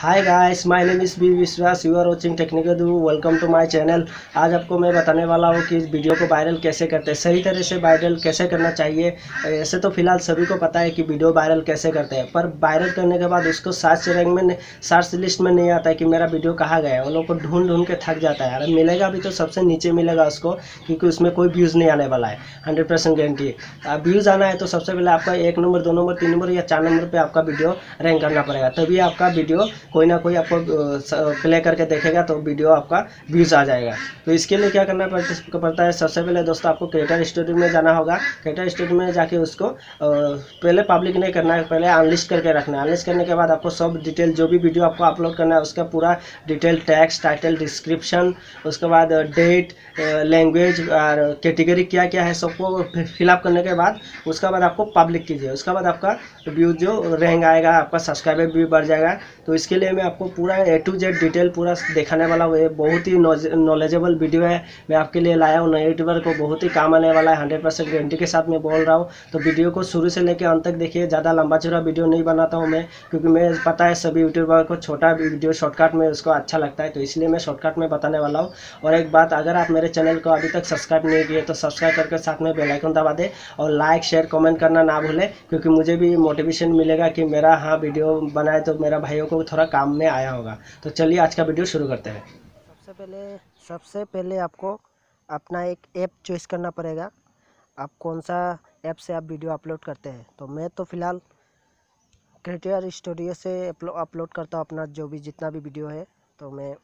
Hi guys, my name is B Vishwas. You are watching technical do. Welcome to my channel. आज आपको मैं बताने वाला हूँ कि इस वीडियो को वायरल कैसे करते हैं, सही तरह से वायरल कैसे करना चाहिए। ऐसे तो फिलहाल सभी को पता है कि वीडियो वायरल कैसे करते हैं, पर वायरल करने के बाद उसको सर्च रैंक में, सर्च लिस्ट में नहीं आता है कि मेरा वीडियो कहाँ गया है। वो लोग को ढूंढ ढूंढ के थक जाता है। अरे मिलेगा भी तो सबसे नीचे मिलेगा उसको, क्योंकि उसमें कोई व्यूज़ नहीं आने वाला है। 100% गारंटी। व्यूज़ आना है तो सबसे पहले आपका 1 नंबर, 2 नंबर, 3 नंबर या 4 नंबर पर आपका वीडियो रैंक करना पड़ेगा, तभी आपका वीडियो कोई ना कोई आपको प्ले करके देखेगा तो वीडियो आपका व्यूज़ आ जाएगा। तो इसके लिए क्या करना पड़ता है, सबसे पहले दोस्तों आपको क्रिएटर स्टूडियो में जाना होगा। क्रिएटर स्टूडियो में जाके उसको पहले पब्लिक नहीं करना है, पहले अनलिस्ट करके रखना है। अनलिस्ट करने के बाद आपको सब डिटेल, जो भी वीडियो आपको अपलोड करना है उसका पूरा डिटेल, टैक्स, टाइटल, डिस्क्रिप्शन, उसके बाद डेट, लैंग्वेज और कैटेगरी क्या क्या है सबको फिलअप करने के बाद उसका बाद आपको पब्लिक कीजिए। उसका बाद आपका व्यूज जो रैंक आएगा, आपका सब्सक्राइबर भी बढ़ जाएगा। तो इसके लिए मैं आपको पूरा A to Z डिटेल पूरा दिखाने वाला हूँ। ये बहुत ही नॉलेजेबल वीडियो है, मैं आपके लिए लाया हूँ। नए यूट्यूबर को बहुत ही काम आने वाला है, 100% गारंटी के साथ मैं बोल रहा हूँ। तो वीडियो को शुरू से लेकर अंत तक देखिए। ज़्यादा लंबा चौड़ा वीडियो नहीं बनाता हूँ मैं, क्योंकि मैं पता है सभी यूट्यूबर को छोटा वीडियो शॉर्टकट में उसको अच्छा लगता है, तो इसलिए मैं शॉर्टकट में बताने वाला हूँ। और एक बात, अगर आप मेरे चैनल को अभी तक सब्सक्राइब नहीं किए तो सब्सक्राइब करके साथ में बेल आइकन दबा दें और लाइक, शेयर, कमेंट करना ना भूलें, क्योंकि मुझे भी मोटिवेशन मिलेगा कि मेरा हाँ वीडियो बनाए तो मेरा भाइयों को थोड़ा काम में आया होगा। तो चलिए आज का वीडियो शुरू करते हैं। सबसे पहले आपको अपना एक ऐप चॉइस करना पड़ेगा। आप कौन सा ऐप से आप वीडियो अपलोड करते हैं। तो मैं तो फ़िलहाल क्रिएटर स्टूडियो से अपलोड करता हूँ अपना जो भी जितना भी वीडियो है। तो मैं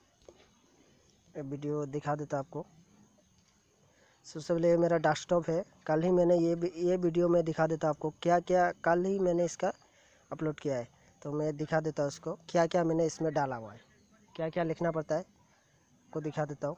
वीडियो दिखा देता आपको। सबसे पहले मेरा डेस्कटॉप है। कल ही मैंने ये वीडियो में दिखा देता आपको क्या क्या कल ही मैंने इसका अपलोड किया है। तो मैं दिखा देता हूँ उसको क्या क्या मैंने इसमें डाला हुआ है, क्या क्या लिखना पड़ता है, को दिखा देता हूँ।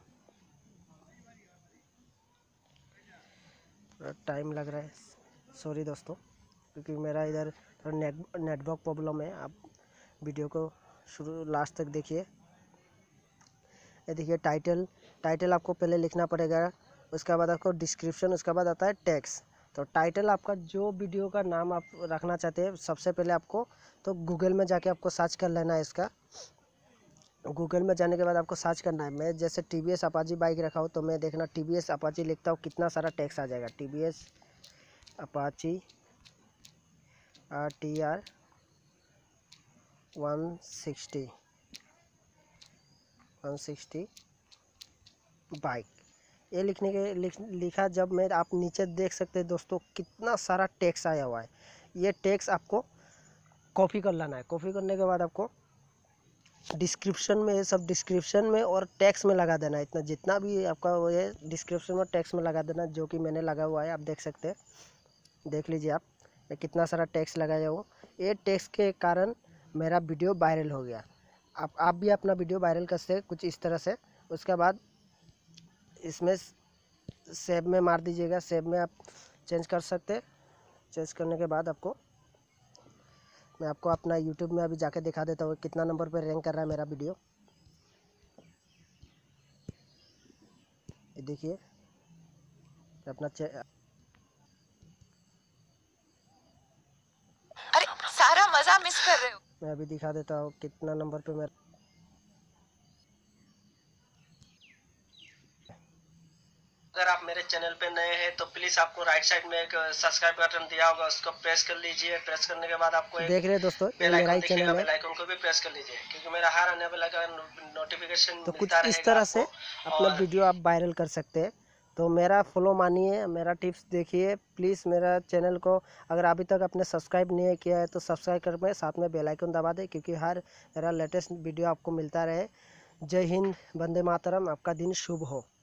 टाइम लग रहा है, सॉरी दोस्तों, क्योंकि मेरा इधर थोड़ा नेटवर्क प्रॉब्लम है। आप वीडियो को शुरू लास्ट तक देखिए। ये देखिए टाइटल आपको पहले लिखना पड़ेगा। उसके बाद आपको डिस्क्रिप्शन, उसके बाद आता है टैक्स। तो टाइटल आपका जो वीडियो का नाम आप रखना चाहते हैं, सबसे पहले आपको तो गूगल में जाके आपको सर्च कर लेना है इसका। गूगल में जाने के बाद आपको सर्च करना है। मैं जैसे TVS अपाची बाइक रखा हूँ, तो मैं देखना TVS अपाची लिखता हूँ, कितना सारा टैक्स आ जाएगा। TVS अपाची RTR 160 बाइक, ये लिखा जब मैं, आप नीचे देख सकते हैं दोस्तों कितना सारा टैक्स आया हुआ है। ये टैक्स आपको कॉपी कर लेना है। कॉपी करने के बाद आपको डिस्क्रिप्शन में, ये सब डिस्क्रिप्शन में और टैक्स में लगा देना है। इतना जितना भी आपका वो है डिस्क्रिप्शन में, टैक्स में लगा देना, जो कि मैंने लगा हुआ है। आप देख सकते हैं, देख लीजिए आप, मैं कितना सारा टैक्स लगाया हूँ। ये टैक्स के कारण मेरा वीडियो वायरल हो गया। आप भी अपना वीडियो वायरल कर सकते कुछ इस तरह से। उसके बाद इसमें सेव में मार दीजिएगा। सेव में आप चेंज कर सकते हैं। चेंज करने के बाद आपको, मैं आपको अपना यूट्यूब में अभी जाके दिखा देता हूँ कितना नंबर पर रैंक कर रहा है मेरा वीडियो। ये देखिए अपना अरे सारा मजा मिस कर रहे हो। मैं अभी दिखा देता हूँ कितना नंबर पे मेरा। अगर आप मेरे चैनल पे नए हैं तो प्लीज आपको राइट साइड में एक सब्सक्राइब बटन दिया होगा, उसको प्रेस कर लीजिए। प्रेस करने के बाद आपको देख रहे हैं दोस्तों, बेल आइकन दिखेगा, बेल आइकन को भी प्रेस कर लीजिए, क्योंकि मेरा हर आने वाला का नोटिफिकेशन तो कुछ इस तरह से अपना वीडियो आप वायरल कर सकते हैं। तो मेरा फॉलो मानिए, मेरा टिप्स देखिए प्लीज़। मेरा चैनल को अगर अभी तक आपने सब्सक्राइब नहीं किया है तो सब्सक्राइब कर, साथ में बेल आइकन दबा दें, क्योंकि हर मेरा लेटेस्ट वीडियो आपको मिलता रहे। जय हिंद, वंदे मातरम। आपका दिन शुभ हो।